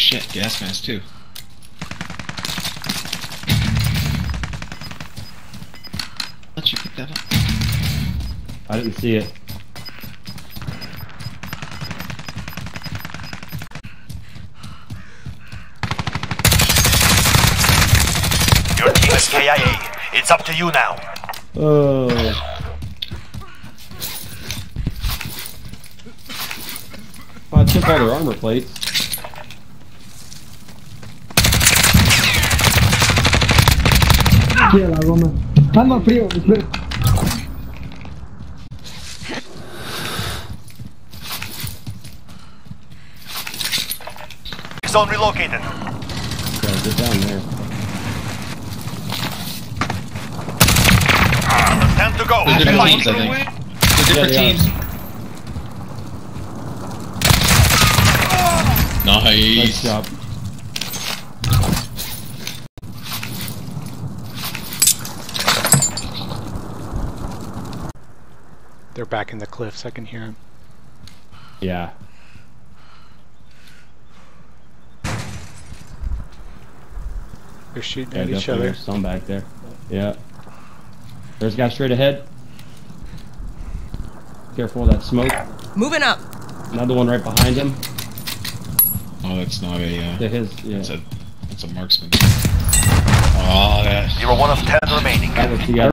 shit, gas mask too. Let you pick that up. I didn't see it. Your team is KIA. It's up to you now. Oh. I took all their armor plates. Tira la goma. Ando frío, espera. Zone relocated. Gotta get down there. Time to go. They're different Fight. teams, I think. They're different Yeah, they teams. Nice. Nice job. They're back in the cliffs, I can hear them. Yeah. They're shooting Yeah, at each definitely other. there's some back there. Yeah. There's a guy straight ahead. Careful of that smoke. Moving up. Another one right behind him. Oh, that's not a. To his, yeah. That's a marksman. Oh, yeah. You are one of 10 remaining. That was the guy.